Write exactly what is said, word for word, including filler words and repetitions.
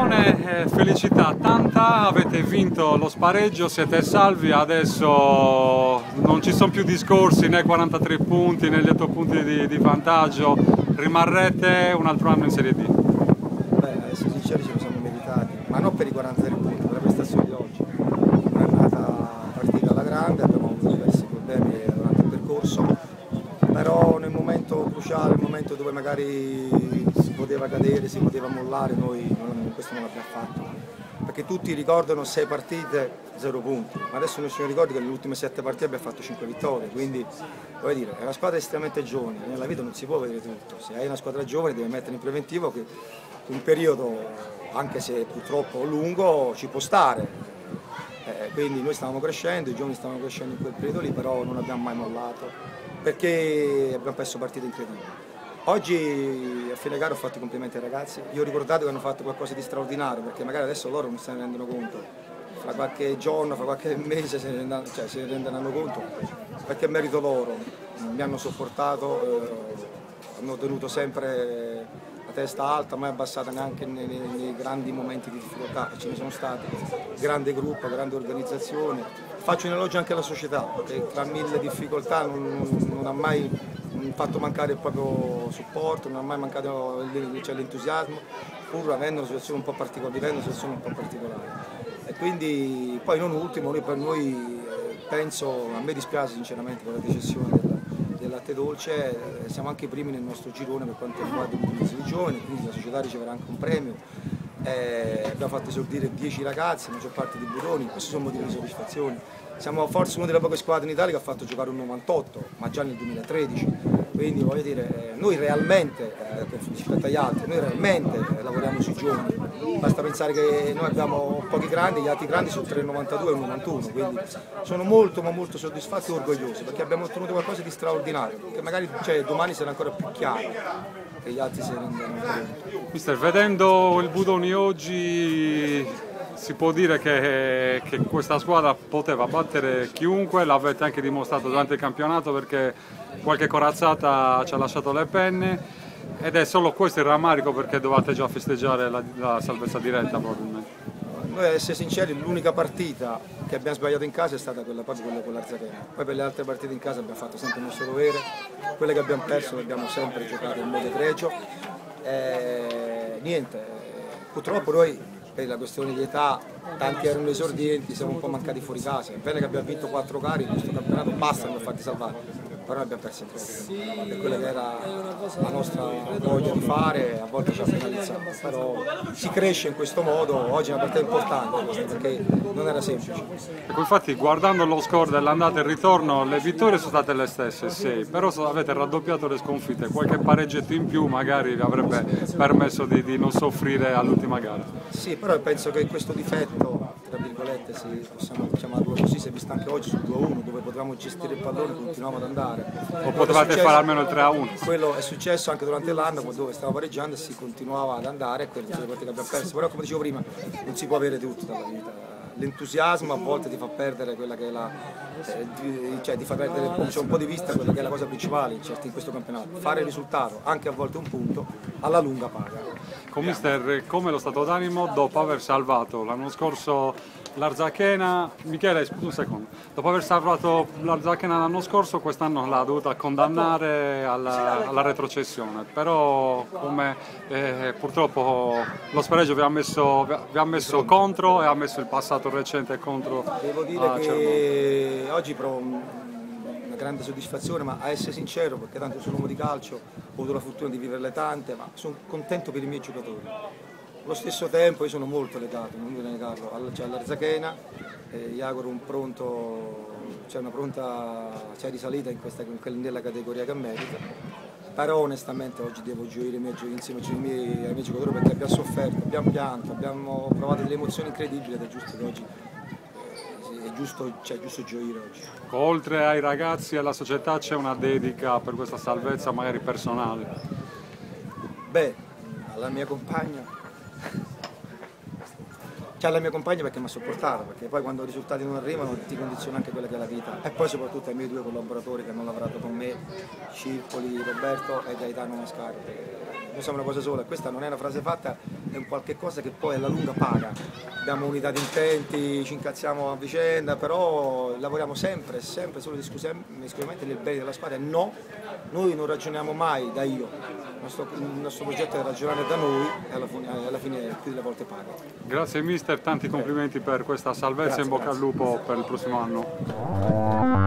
Simone, eh, felicità tanta, avete vinto lo spareggio, siete salvi, adesso non ci sono più discorsi né quarantatré punti né gli otto punti di, di vantaggio, rimarrete un altro anno in Serie D. Beh, a essere sinceri ce lo siamo meritati, ma non per i quarantatré punti, per la prestazione di oggi. È andata partita alla grande, abbiamo avuto diversi problemi durante il percorso, però nel momento cruciale, nel momento dove magari si poteva cadere, si poteva mollare, noi non, questo non l'abbiamo fatto. Perché tutti ricordano sei partite, zero punti, ma adesso noi ci ricordi che nelle ultime sette partite abbiamo fatto cinque vittorie, quindi voglio dire, è una squadra estremamente giovane, nella vita non si può vedere tutto, se hai una squadra giovane devi mettere in preventivo che un periodo, anche se purtroppo lungo, ci può stare, eh, quindi noi stavamo crescendo, i giovani stavano crescendo in quel periodo lì, però non abbiamo mai mollato, perché abbiamo perso partite incredibili. Oggi a fine gara ho fatto i complimenti ai ragazzi, io ho ricordato che hanno fatto qualcosa di straordinario, perché magari adesso loro non se ne rendono conto, fra qualche giorno, fra qualche mese se ne, rendono, cioè, se ne renderanno conto, perché è merito loro, mi hanno sopportato, eh, hanno tenuto sempre la testa alta, mai abbassata neanche nei, nei, nei grandi momenti di difficoltà, e ce ne sono stati, grande gruppo, grande organizzazione. Faccio un elogio anche alla società, che tra mille difficoltà non, non ha mai fatto mancare il proprio supporto, non ha mai mancato l'entusiasmo, pur avendo una situazione un po' particolare, vivendo una situazione un po' particolare. E quindi poi non ultimo, noi per noi penso, a me dispiace sinceramente per la decisione del, del latte dolce, eh, siamo anche i primi nel nostro girone per quanto riguarda l'utilizzo di giovani, quindi la società riceverà anche un premio. Eh, abbiamo fatto esordire dieci ragazzi, la maggior parte di budoni, questi sono motivi di soddisfazione. Siamo forse una delle poche squadre in Italia che ha fatto giocare un novantotto, ma già nel duemilatredici, quindi voglio dire, noi realmente, eh, rispetto agli altri, noi realmente eh, lavoriamo sui giovani, basta pensare che noi abbiamo pochi grandi, gli altri grandi sono tre virgola novantadue e uno virgola novantuno, quindi sono molto ma molto soddisfatti e orgogliosi perché abbiamo ottenuto qualcosa di straordinario, che magari cioè, domani sarà ancora più chiaro, che gli altri si renderanno conto. Mister, vedendo il Budoni oggi si può dire che, che questa squadra poteva battere chiunque, l'avete anche dimostrato durante il campionato perché qualche corazzata ci ha lasciato le penne ed è solo questo il rammarico perché dovete già festeggiare la, la salvezza diretta probabilmente. Noi ad essere sinceri l'unica partita che abbiamo sbagliato in casa è stata quella, proprio quella con l'Arzachena, poi per le altre partite in casa abbiamo fatto sempre il nostro dovere, quelle che abbiamo perso le abbiamo sempre giocate in modo egregio, e, niente, purtroppo noi per la questione di età, tanti erano esordienti, siamo un po' mancati fuori casa. È bene che abbiamo vinto quattro gare in questo campionato, basta per farti salvare, però abbiamo perso in tre. Per quella che era la nostra voglia di fare, a volte ci ha penalizzato, però si cresce in questo modo, oggi è una partita importante questa, perché non era semplice. Ecco, infatti guardando lo score dell'andata e il ritorno, le vittorie sono state le stesse, sei, però avete raddoppiato le sconfitte, qualche pareggetto in più magari vi avrebbe permesso di, di non soffrire all'ultima gara. Sì, però penso che questo difetto, tra virgolette, se possiamo chiamarlo così, si è visto anche oggi sul due a uno, dove potevamo gestire il pallone e continuavamo ad andare. O potevate fare almeno il tre a uno? Quello è successo anche durante l'anno, dove stavo pareggiando e si continuava ad andare, e quelle sono le partite che abbiamo perso. Però come dicevo prima, non si può avere tutto dalla vita. L'entusiasmo a volte ti fa perdere quella che è la. Eh, di, cioè ti fa perdere cioè, un po' di vista quella che è la cosa principale certo, in questo campionato. Fare il risultato, anche a volte un punto, alla lunga paga. Con mister, come lo stato d'animo dopo aver salvato l'anno scorso l'Arzachena, Michele scusa un secondo, dopo aver salvato l'Arzachena l'anno scorso quest'anno l'ha dovuta condannare alla, alla retrocessione, però come eh, purtroppo lo spareggio vi ha messo, vi ha messo contro e ha messo il passato recente contro. Devo dire che oggi provo una grande soddisfazione, ma a essere sincero, perché tanto sono uomo di calcio, ho avuto la fortuna di viverle tante, ma sono contento per i miei giocatori. Allo stesso tempo io sono molto legato, non devo negarlo, c'è all'Arzachena, eh, gli auguro un pronto, c'è una pronta c'è risalita in questa, nella categoria che merita, però onestamente oggi devo gioire insieme ai miei, ai miei giocatori perché abbiamo sofferto, abbiamo pianto, abbiamo provato delle emozioni incredibili ed è giusto che oggi è giusto, cioè, è giusto gioire oggi. Oltre ai ragazzi e alla società c'è una dedica per questa salvezza magari personale? Beh, alla mia compagna. C'è la mia compagna perché mi ha sopportato, perché poi quando i risultati non arrivano ti condiziona anche quella che è la vita, e poi soprattutto ai miei due collaboratori che hanno lavorato con me, Circoli, Roberto e Gaetano Mascari. noi siamo una cosa sola, questa non è una frase fatta, è un qualche cosa che poi alla lunga paga. Abbiamo unità di intenti, ci incazziamo a vicenda, però lavoriamo sempre, sempre solo esclusivamente nel bene della squadra. No, noi non ragioniamo mai da io, il nostro, il nostro progetto è ragionare da noi e alla fine, alla fine più delle volte paga. Grazie mister, tanti complimenti per questa salvezza, Grazie, in bocca grazie. al lupo per il prossimo anno.